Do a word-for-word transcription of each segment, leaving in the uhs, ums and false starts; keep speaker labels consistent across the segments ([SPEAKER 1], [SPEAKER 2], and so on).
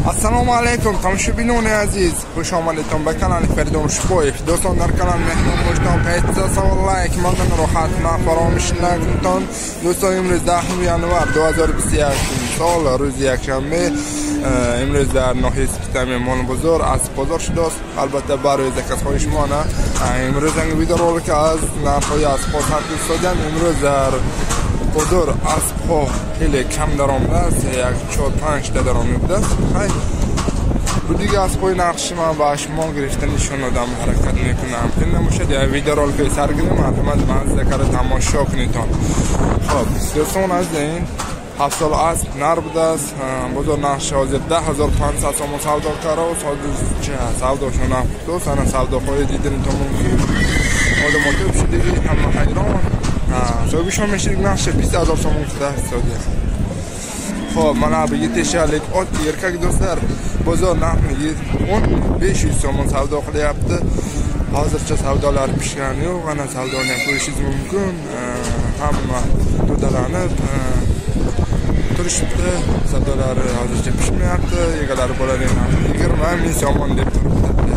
[SPEAKER 1] Assalomu alaykum tomoshabinlar aziz. Xush omadinglar be kanali Ferdon Shuboyev. Do'stlar, kanal mehmon bo'lishdan qaytsa savol like mandan rohatna faromishlardan. Do'stlar, imroz dahim yanvar dو هزار و بیست و یک سال روز یکشنبه امروز در ناحیه سپیتم مال بزرگ از بازار شده است. البته برای زکات های شما نه امروز این ویدیو رو که از نرخ‌های اسباب تحویل شدن امروز در بازار اسباب خیلی کم درآمد است. یک چهار پنج تا درآمد بوده است. خیلی رو دیگه اسبای نقش من با شما گرفتن نشون دادم حرکت میکنم. این نموشد یا ویدیو رو که سرگیرم مرحمت من ذکر تماشا کنید. خب دوستان از این هفت سال است نر بوده است. بازار نقش حاضر ده هزار و پانصد تومان سودا کرده و سوداشون نفت است. انا سوداهای دیدن تا ممکن آدمات بشید همه حیران سویشون میشه نقش بیست هزار تومان شده است. خب من بگید تشالیک آت یرکک دوستر بازار نقش میگید اون بیش از تومان سودا خلیابده. حاضر چه سودالار پیشگانی و غنا سودا نمی‌کنید ممکن هم دو دلانه turishibdi savdolari hozircha pishmayapti. Egalari bo'ladi ham yigirma ming so'm deb turibdi.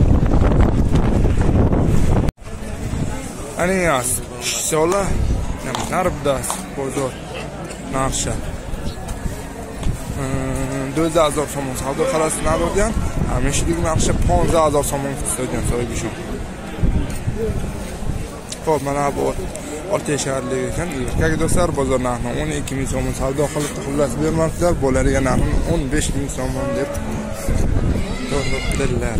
[SPEAKER 1] Ana yaz sola naribdas bozor narxi دو هزار تومان savdo qilasi narxdan hamishlik narxi پانزده هزار تومان tutadigan so'ygishon. Xo'p, mana bu Oltiya shaharlik ekan. Erkak do'stlar bozor narxini o'n ikki ming so'm savdo qilib xullas bermoqdalar. Bo'ladigan narxini o'n besh ming so'm deb to'g'riladilar.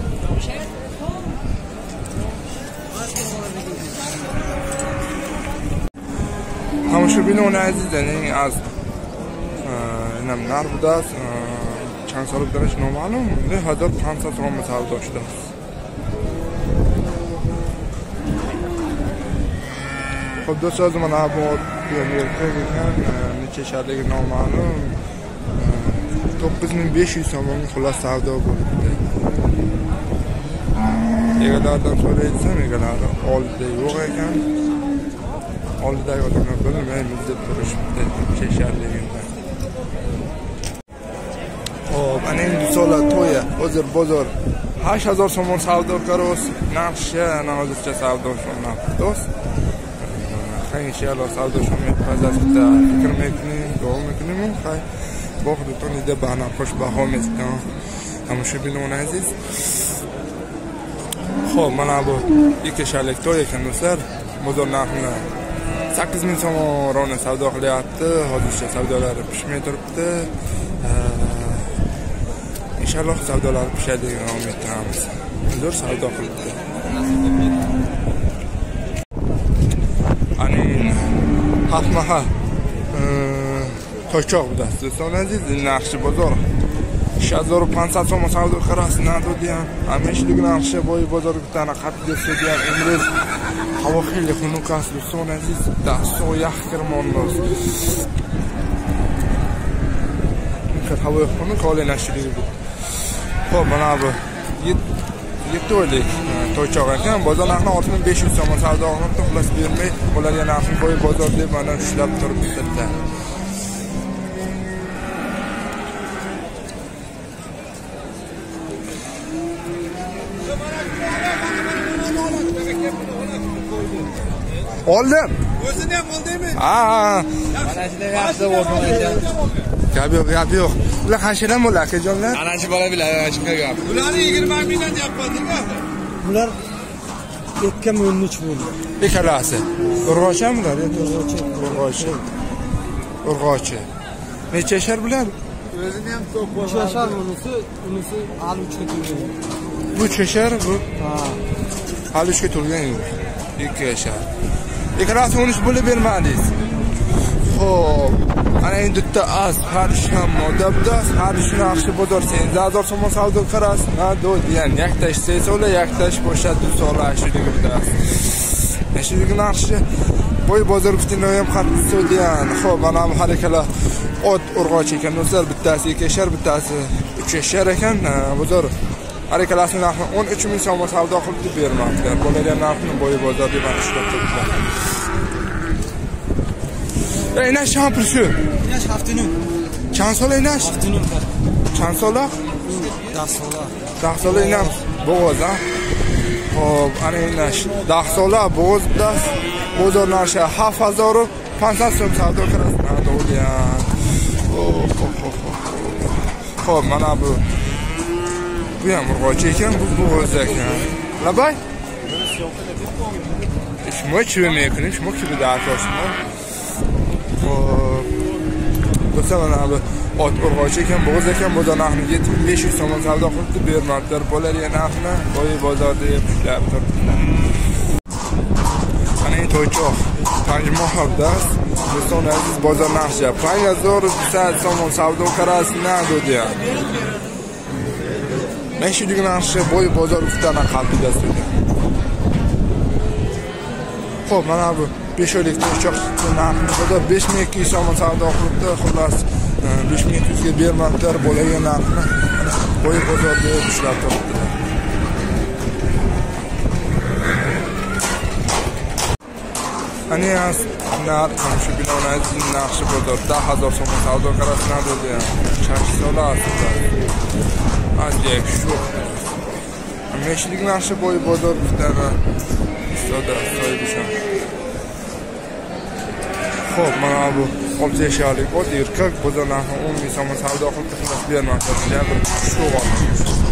[SPEAKER 1] Tomoshabinlar azizlaring az nam narxdas chand so'rab berish noma'lum. bir هزار و پانصد so'm savdo shida. خب دو ساز من عباد بیاریم که نیچه شدگی نامعلوم توقف من بیشی سامان خلاص سودا بود. یه دادم سوره ایستم یه دادم آل دیوغ کن آل دیوغ دادم بلیم این مزد پرش چه شدگی خب من این دو سال توی بازار بازار هشت هزار سامان سودا کروس نقشه نهازش چه سودا شون نفت خیلی شیلا سوداشون میپذیرد فکر میکنیم دعا میکنیم خیلی با خودتون ایده بهانه خوش بها میستم tomoshabinlar aziz. خب من bu ikki shalaktoy ekan do'stlar bozor narxini sakkiz ming so'm rona savdo qilyapti. Hozircha savdolari pishmay turibdi. Inshaalloh savdolar pishadigan umid etamiz. Zo'r savdo qilibdi. Hatmaha to'choq budasi do'stlar aziz. Naqshi bozor شش هزار و پانصد so'm savdo qilasiz nadodiyan. Hamishlik naqshi bo'yi bozor bitana qatl desidiyan. Imroz havo xeyli xunuk است do'stlar aziz. Dasto yax kirmondos. Mikro havo xunuk holi nashidi bu. Xo'p, mana bu yetti oylik to'choq ekan. Bozor narxini olti ming besh yuz so'm savdo qilib xullas bermay ularga narxni bo'yi bozor deb mana ushlab turibdi. Oldim.
[SPEAKER 2] O'zini ham oldingmi?
[SPEAKER 1] Ha.
[SPEAKER 2] Mana shunday yaxshi o'rgan ekan.
[SPEAKER 1] Gap yo'q, gap yo'q. Ular qanchadan bo'ladi akajonlar?
[SPEAKER 2] Ana shu bola biladi, ana shu gap. Ularni yigirma mingdan deyapman-ku.
[SPEAKER 3] Bular ikki ming o'n uch bo'ldi.
[SPEAKER 1] Ikkalasi. Urg'ochamilar? Urg'ochi. Urg'ochi. Necha yashar bular?
[SPEAKER 2] O'zini ham to'q
[SPEAKER 3] uch yashar bunisi, unisi hali uchga to'lgan.
[SPEAKER 1] Bu uch yashar, bu
[SPEAKER 3] Ha.
[SPEAKER 1] hali uchga to'lgan yo'q. ikki yashar. Ikkalasi o'n uch bo'lib bermadingiz. Xo'p, ana endi bitta az harish ham modabdas, harish narxi bozor senzde هزار so'm savdo qilasiz. Na do degan, yaktash sesola, yaktash bo'shadi sola shuning bilan. Nashidagi narxi bo'y bozor bitinlar ham qattiq so'diyan. Xo'p, mana bu harakalar ot urg'och ekan do'stlar, bittasi ikki yashar, bittasi uch yashar ekan. Bozor harakalasini narxini o'n uch ming so'm savdo qilib bermoqda. Bo'ladigan narxini bo'yi bozor deb anglashib turibdi. Ey, nash ham pul shu.
[SPEAKER 3] Nash haftanun.
[SPEAKER 1] Chand so'laynash?
[SPEAKER 3] Haftanun.
[SPEAKER 1] Çand so'la?
[SPEAKER 3] ده so'la.
[SPEAKER 1] ده so'la inam bo'g'oz ha. Xo'p, ana endi ده so'la bo'g'ozda bozor narxi هفت هزار و پانصد so'm savdo qilasiz. Ha, to'g'riyan. Xo'p, xo'p, xo'p. Xo'p, mana bu bu ham urg'ochi ekan, bu bo'g'oz ekan. Labay? Shmoch vermeyelim, shmoch gibi daha koşma. Do'stlar, mana bu ot urg'ochi ekan, bo'g'oz ekan, bozor narxini yetti ming besh yuz so'm savdo qilibdi. Bermoqlar bo'lar yana narxini, boyi bozorda pushlar turibdi. Ana endi to'ychoq. Panjmohda do'stlar, aziz bozor narxi пять тысяч пятьдесят so'm savdo qilasiz, nima deydi? Mashhurlik narxi boyi bozor ustidan qalbida so'ydi. Xo'p, mana bu besh oylik to'ychoq narxini bozor besh ming ikki yuz so'm savdo qilibdi. Xullas, besh ming ikki yuz ga bermoqlar bo'lgan narxini boyi bozorda ushlab turibdi. Hani az nar shu binoni aziz narxi bozor ده هزار so'm savdo qilasiz, dedi. Chanchi so'la aslida. Azliya shu. Mashhurlik narxi boyi bozor ustidan soda so'yibsan. Xo'p, mana bu olti yoshlik ot erkak bozor narxi o'n ming so'm savdo qilib bermoqda. Shu